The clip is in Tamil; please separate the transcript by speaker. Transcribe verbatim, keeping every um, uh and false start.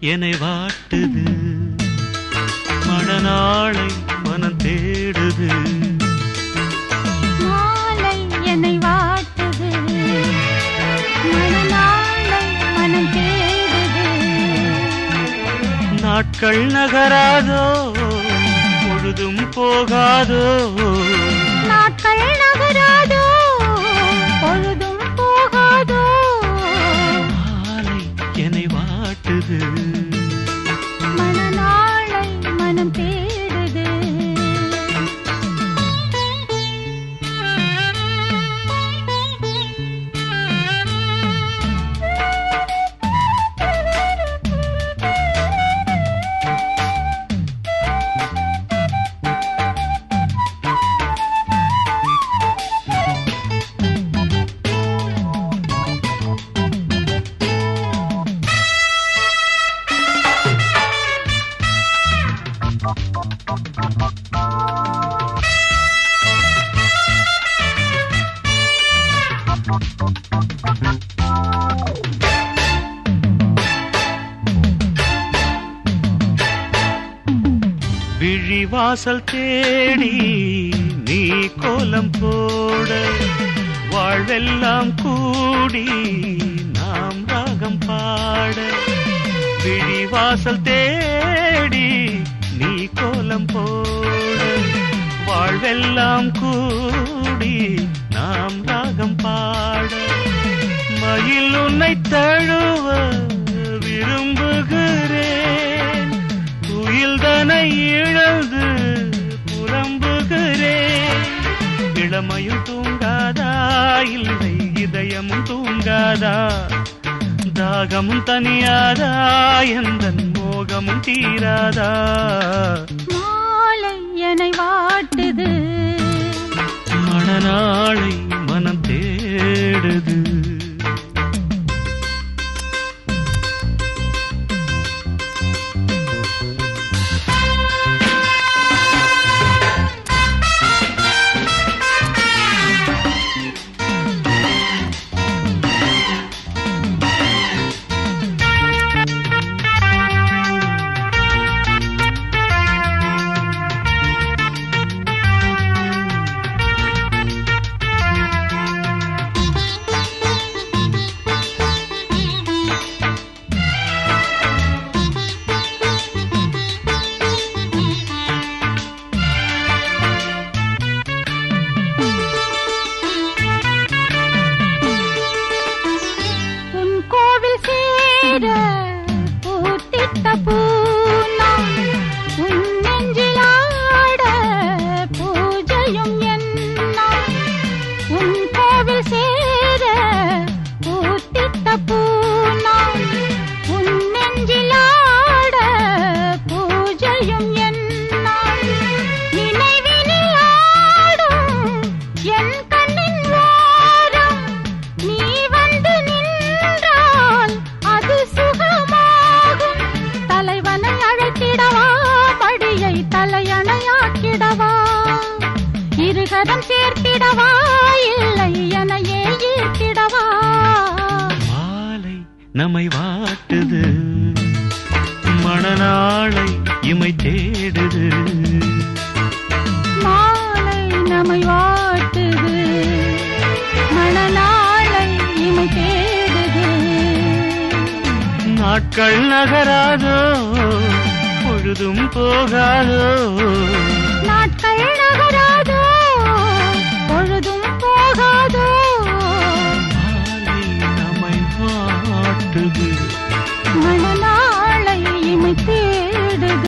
Speaker 1: என்னை வாட்டுது, மணநாளை மனம் தேடுது.
Speaker 2: மாலை என்னை வாட்டுது, மணநாளை மனம் தேடுது.
Speaker 1: நாட்கள் நகராதோ, பொழுதும் போகாதோ.
Speaker 2: நாட்கள் நகராதோ, பொழுதும் போகாதோ.
Speaker 1: மாலை என்னை வாட்டுது,
Speaker 2: மணநாளை மனம் தேடுது.
Speaker 1: விழிவாசல் தேடி நீ கோலம் போட, வாழ்வெல்லாம் கூடி நாம் ராகம் பாட. விழிவாசல் தேடி நீ கோலம் போட, வாழ்வெல்லாம் கூடி நாம் ராகம் பாட. மயில் உன்னை தழுவ விரும்புகிறேன், துயில்தனை இழந்து புலம்புகிறேன். இளமையும் தூங்காதா, இல்லை இதயமும் தூங்காதா. தாகமும் தனியாதா, எந்தன் மோகமும் தீராதா.
Speaker 2: மாலை என்னை வாட்டுது,
Speaker 1: மணநாளை மனம் தேடுது.
Speaker 2: பூத்திட்ட பூனம் உன் நெஞ்சிலாட பூஜையும் எண்ணம். உன் கோவில் சேர பூத்திட்ட பூனம் உன் நெஞ்சிலாட பூஜையும் எண்ணம். நினைவினில் ஆடும் என் கண்ணின் ஓரம் நீ வந்து நின்றால் அது சுகமாகும். தலைவனை அழைத்திடவா, படியை தலையணையாக்கிடவா. இருகரம் சேர்த்திடவா, இல்லை எனையே ஈர்த்திடவா.
Speaker 1: மாலை நம்மை வாட்டுது, மணநாளை இமை தேடுது.
Speaker 2: மாலை நம்மை வாட்டுது, மணநாளை இமை தேடுது.
Speaker 1: நாட்கள் நகராதோ, பொழுதும் போகாதோ.
Speaker 2: நாட்கள்